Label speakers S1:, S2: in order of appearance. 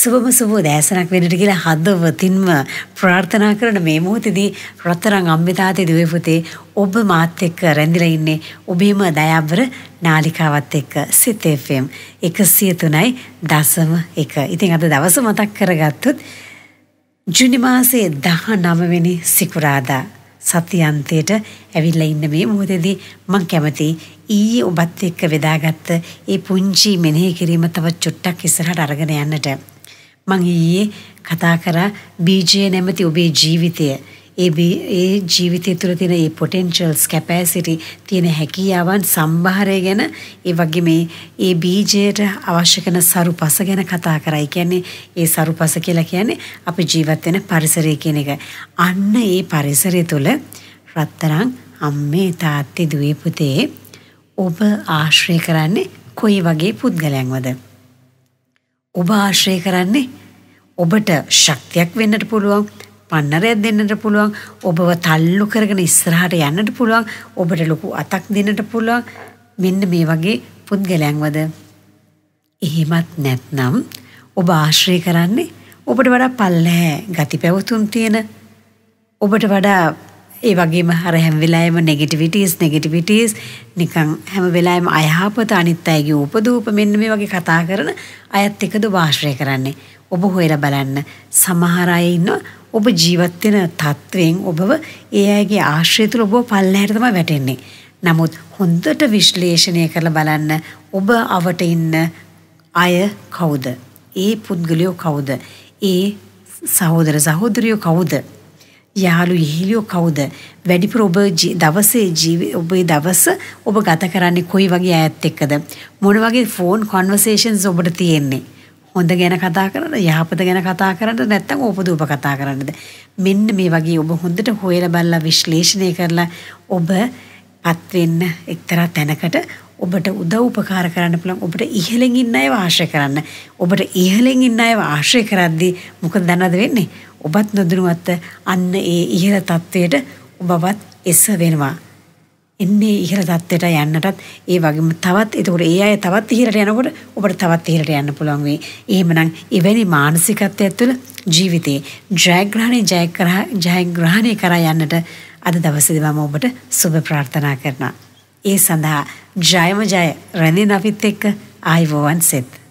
S1: සුබම සුබ දැසනක් වෙන්නට කියලා හදවතින්ම ප්‍රාර්ථනා කරන මේ මොහොතේදී රත්තරන් අම්මේ තාත්තේ දුවේ පුතේ ඔබ මාත් එක්ක රැඳිලා ඉන්නේ ඔබේම දයාබර නාලිකාවත් එක්ක සිත FM 103.1. ඉතින් අද දවස මතක් කරගත්තොත් ජූනි මාසයේ 19 වෙනි සිකුරාදා සතියන්තයට ඇවිල්ලා ඉන්න මේ මොහොතේදී මම කැමති ඊයේ ඔබත් එක්ක වෙදාගත්ත ඒ පුංචි මෙනෙහි කිරීම තව චුට්ටක් ඉස්සරහට අරගෙන යන්නට මම ඊයේ කතා කරා බීජය නැමැති ඔබේ ජීවිතය ඒ ජීවිතය තුළ තියෙන ඒ potentials capacity තියෙන හැකියාවන් සම්භාරය ගැන ඒ වගේ මේ බීජයට අවශ්‍ය කරන සරුපස ගැන කතා කරා. ඒ කියන්නේ ඒ සරුපස කියලා කියන්නේ අපි ජීවත් වෙන පරිසරය කියන එක. අන්න ඒ පරිසරය තුළ රත්තරන් අම්මේ තාත්තේ දුවේ පුතේ ඔබ ආශ්‍රය කරන්නේ කොයි වගේ පුද්ගලයන්වද? ඔබ ආශ්‍රය කරන්නේ ඔබට ශක්තියක් වෙන්නට පුළුවන්, පන්නරයක් දෙන්නට පුළුවන්, ඔබව තල්ලු කරගෙන ඉස්සරහට යන්නට පුළුවන්, ඔබට ලොකු අතක් දෙන්නට පුළුවන්. මෙන්න මේ වගේ පුද්ගලයන්වද? එහෙමත් නැත්නම් ඔබ ආශ්‍රය කරන්නේ ඔබට වඩා පල්ලෑ ගති පැවතුම් තියෙන, ඔබට වඩා ඒ වගේම අර හැම වෙලාවෙම negativities නිකන් හැම වෙලාවෙම අයහපත අනිත් අයගේ උපදූප මෙන්න මේ වගේ කතා කරන අයත් එක්කද ඔබ ආශ්‍රය කරන්නේ? ඔබ හොයලා බලන්න. සමහර අය ඉන්නවා ඔබ ජීවත් වෙන තත්වයෙන් ඔබව ඒ අයගේ ආශ්‍රය තුළ ඔබ පල්ලෙහාට තමයි වැටෙන්නේ. නමුත් හොඳට විශ්ලේෂණය කරලා බලන්න ඔබ අවට ඉන්න අය කවුද? ඒ පුද්ගලයෝ කවුද? ඒ සහෝදර සහෝදරියෝ කවුද? යාළු යෙහිලියෝ කවුද? වැඩිපුර ඔබ ඔබේ දවස ඔබ ගත කරන්නේ කොයි වගේ අයත් එක්කද? මොන වගේ ෆෝන් කන්වර්සේෂන්ස් ඔබට තියෙන්නේ? හොඳ ගැන කතා කරනද, යහපත ගැන කතා කරනද, නැත්නම් ඕපදූප කතා කරනද? මෙන්න මේ වගේ ඔබ හොඳට හොයලා බලලා විශ්ලේෂණය කරලා ඔබ පත් වෙන්න එක්තරා තැනකට ඔබට උදව් උපකාර කරන්න පුළුවන්. ඔබට ඉහළින් ඉන්න අයව ආශ්‍රය කරන්න. ඔබට ඉහළින් ඉන්න අයව ආශ්‍රය කරද්දී මොකද දන්නවද වෙන්නේ? ඔබත් නොදැනුවත් අන්න ඒ ඉහළ තත්වයට ඔබවත් එස වෙනවා. එන්නේ ඉහළ තත්ත්වයට යන්නටත් ඒ වගේම තවත් ඒකට ඒ අය තවත් ඉහළට යනකොට ඔබට තවත් ඉහළට යන්න පුළුවන් වෙයි. එහෙමනම් එවැනි මානසිකත්වයක් තුළ ජීවිතේ ජයග්‍රහණය කරා යන්නට අද දවසේදී මම ඔබට සුබ ප්‍රාර්ථනා කරනවා. ඒ සඳහා ජයම ජය රැඳෙන අපිත් එක්ක ආයුබෝවන් සෙත්.